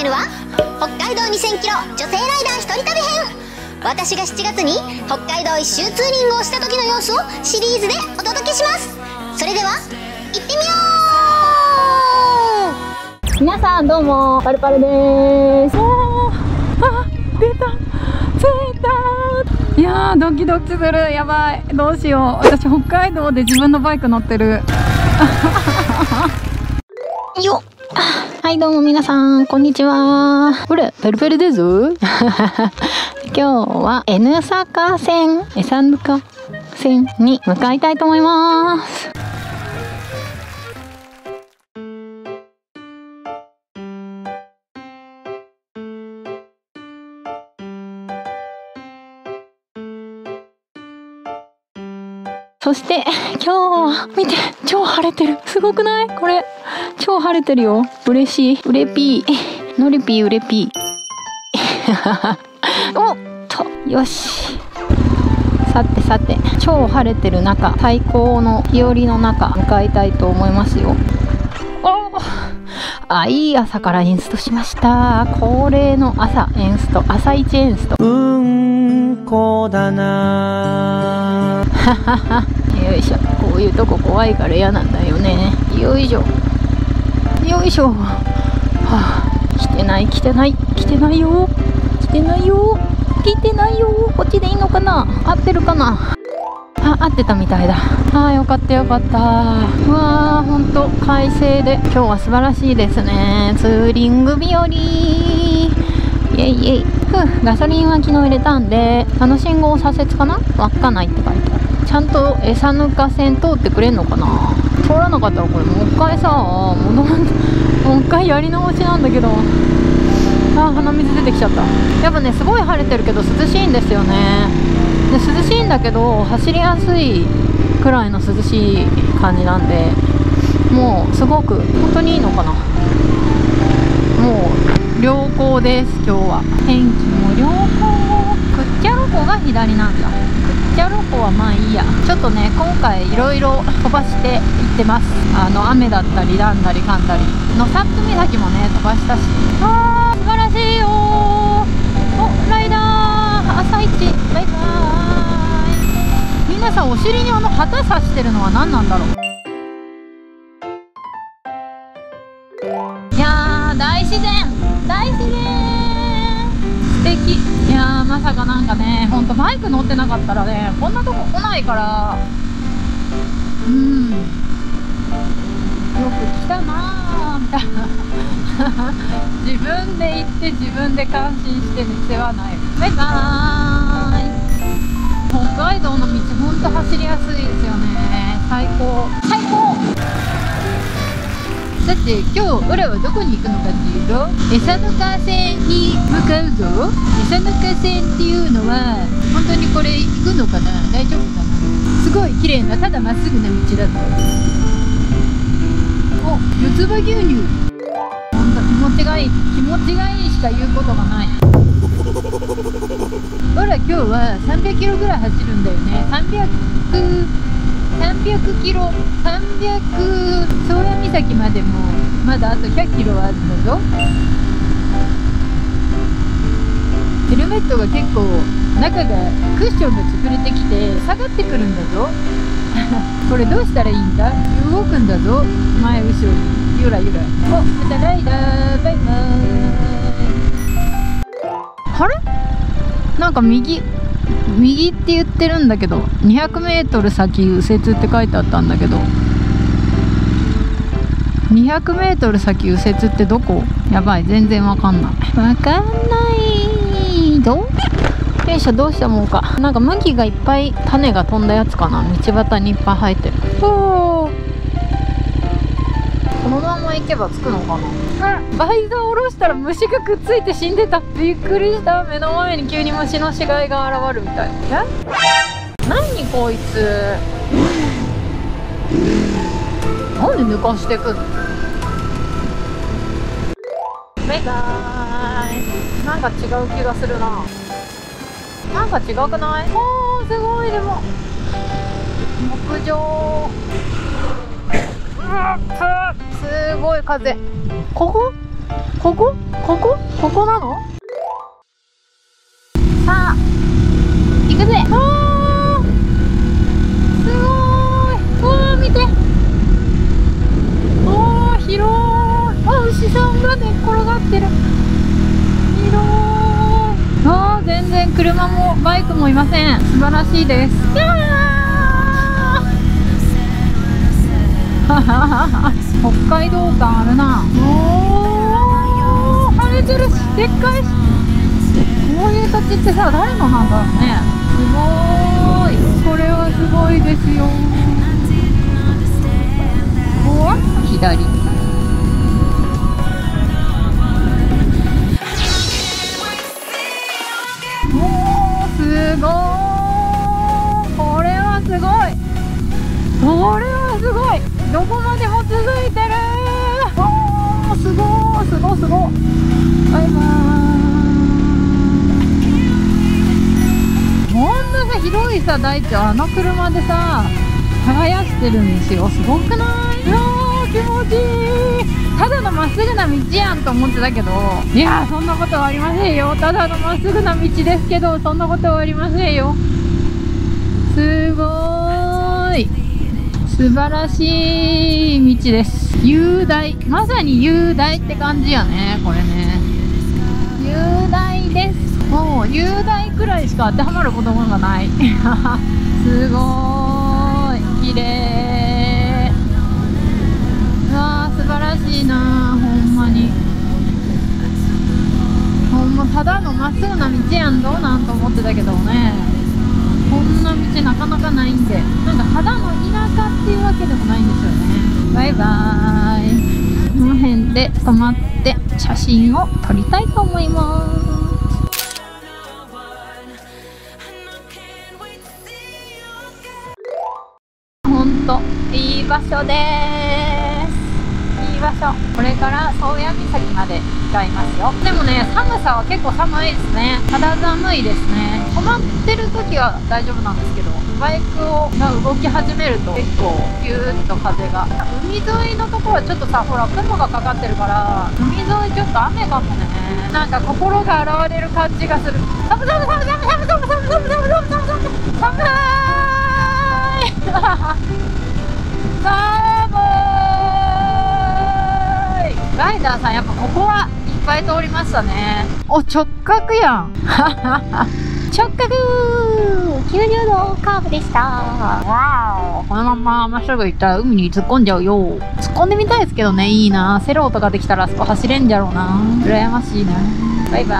ルは北海道2000キロ女性ライダー一人旅編。私が7月に北海道一周ツーリングをした時の様子をシリーズでお届けします。それでは行ってみよう。 皆さんどうも、パルパルでーす。出た、着いた。いやー、ドキドキする。やばい、どうしよう。私北海道で自分のバイク乗ってる。よっ。はい、どうも皆さん、こんにちは。ほら、パルパルですぞ。今日は N 坂線、N 坂線に向かいたいと思います。そして今日見て、超晴れてる。すごくない？これ超晴れてるよ。嬉しい。うれぴーのりぴーうれぴー。おっと、よし。さてさて、超晴れてる中、最高の日和の中向かいたいと思いますよ。いい朝からエンストしました。恒例の朝エンスト、朝一エンスト。こうだな。よいしょ。こういうとこ怖いから嫌なんだよね。よいしょよいしょ。来てない来てない来てないよ来てないよ来てないよ。こっちでいいのかな？合ってるかな？合ってたみたいだ。よかったよかった。うわー、ほんと快晴で今日は素晴らしいですね。ツーリング日和。イエイイエイ。ガソリンは昨日入れたんで、信号左折かな？稚内って書いてある。ちゃんと餌ぬか線通ってくれんのかな？通らなかったらこれもう一回さ、もう一回やり直しなんだけど。鼻水出てきちゃった。やっぱね、すごい晴れてるけど涼しいんですよね。で、涼しいんだけど走りやすいくらいの涼しい感じなんで、もうすごく本当にいいのかな。もう良好です。今日は天気も良好。クッチャロ湖が左なんだ。クッチャロ湖はまあいいや。ちょっとね、今回いろいろ飛ばしていってます。雨だったりなんだりかんだり。野サップ岬もね飛ばしたし。素晴らしいよー。お、ライダー朝一バイバーイ。みんなさ、お尻に旗さしてるのは何なんだろう。いやー、大自然大自然素敵。いやー、まさかなんかね、ほんとバイク乗ってなかったらね、こんなとこ来ないから、よく来たなーみたいな。自分で行って自分で感心してね、世話ない。バイバーイ。北海道の道ほんと走りやすいですよね。最高最高。だって今日俺はどこに行くのかっていうと、餌ぬか線に向かうぞ。餌ぬか線っていうのは本当にこれ行くのかな？大丈夫かな？すごい綺麗な、ただまっすぐな道だった。お、四つ葉牛乳。ほんと気持ちがいい、気持ちがいいしか言うことがない。ほら、今日は300キロぐらい走るんだよね。300キロ、宗谷岬までもまだあと100キロあるんだぞ。ヘルメットが結構中がクッションが潰れてきて下がってくるんだぞ。これどうしたらいいんだ？動くんだぞ、前後ろにゆらゆら。お、またライダーバイバーイ。あれ、なんか右って言ってるんだけど、200メートル先右折って書いてあったんだけど、200メートル先右折ってどこ？やばい、全然わかんない。わかんないど。よいしょ、どうしたもんか。なんか麦がいっぱい種が飛んだやつかな。道端にいっぱい生えてる。このまま行けば着くのかな。バイザー下ろしたら虫がくっついて死んでた。びっくりした。目の前に急に虫の死骸が現るみたい。何こいつ。なんで抜かしてくんの。バイバーイ。なんか違う気がするな。なんか違くない？すごい。でも木上。すごい風。こここなの？さあ行くぜ。あーすごーい。うわー見て、おー広い。あ、牛さんが寝っ転がってる。広い。あー全然車もバイクもいません。素晴らしいです。いやー北海道感あるな。おー晴れてるし、でっかいし。こういう土地ってさ、誰のなんだろうね。すごーい。これはすごいですよ。ここは左。おーすごー。これはすごい。これはすごい。どこまでも続いてる。おーすごー、すごーすごー。バイバーイ。こんなさ広いさ大地をあの車でさ耕してるんですよ。すごくない？いやー気持ちいい。ただのまっすぐな道やんと思ってたけど、いやーそんなことはありませんよ。ただのまっすぐな道ですけど、そんなことはありませんよ。すごーい。素晴らしい道です。雄大、まさに雄大って感じやね、これね。雄大です。もう雄大くらいしか当てはまる言葉がない。すごーい、綺麗。うわー素晴らしいな、ほんまに。ほんまただのまっすぐな道やん、どうなんと思ってたけどね、こんな道なかなかないんで、なんかただの田舎っていうわけでもないんですよね。バイバーイ。この辺で止まって写真を撮りたいと思います。ほんといい場所です。いい場所。これから宗谷岬まで向かいますよ。でもね、寒さは結構寒いですね。肌寒いですね。止まってる時は大丈夫なんですけど、バイクが動き始めると結構ピューッと風が。海沿いのところはちょっとさ、ほら雲がかかってるから海沿いちょっと雨かもね。なんか心が洗われる感じがする。寒い寒い寒い寒い寒い寒い寒い寒い寒い寒い寒い。ライダーさんやっぱここはいっぱい通りましたね。お、直角やん。直角90度カーブでした。わー、このまままっすぐ行ったら海に突っ込んじゃうよ。突っ込んでみたいですけどね。いいな、セローとかできたらあそこ走れんじゃろうな。羨ましいな。バイバーイ。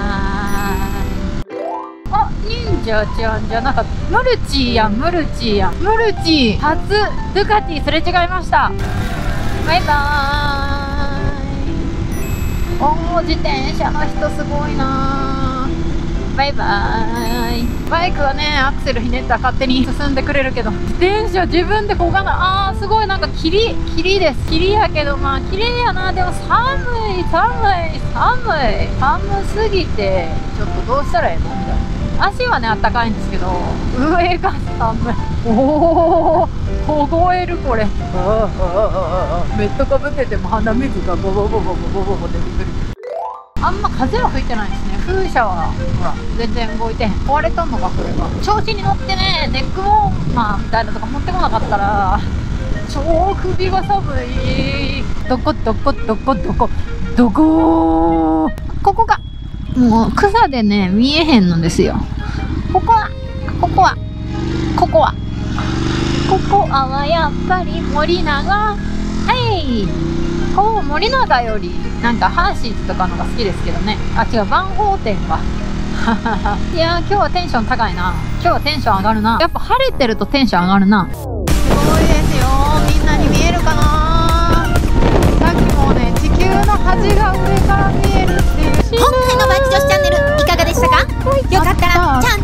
あ、忍者ちゃんじゃなかった。ムルチーやん、ムルチーやん。ムルチー初ドゥカティすれ違いました。バイバーイ。おー、自転車の人すごいな。バイバーイ。バイクはね、アクセルひねったら勝手に進んでくれるけど、自転車自分でこがない。あーすごい、なんか霧です。霧やけど、まあ綺麗やな。でも寒いすぎて、ちょっとどうしたらいいのみたいな。足はねあったかいんですけど、上が寒い。おお、凍えるこれ。メットかぶってても鼻水がボボボボボボボボ出てくる。あんま風は吹いてないですね。風車はほら全然動いてへん。壊れとんのかこれが。調子に乗ってね、ネックウォーマーみたいなとか持ってこなかったら超首が寒い。どこここか。もう草でね見えへんのですよ。ここはやっぱり森永。はいこう森永よりなんかハーシーズとかのが好きですけどね。あ、違う、万宝店か。いやー今日はテンション高いな。今日はテンション上がるな。やっぱ晴れてるとテンション上がるな。すごいですよ。みんなに見えるかな。さっきもね、地球の端が上から見えるっていう。 今回のバイク女子チャンネルいかがでしたか？よかったらチャン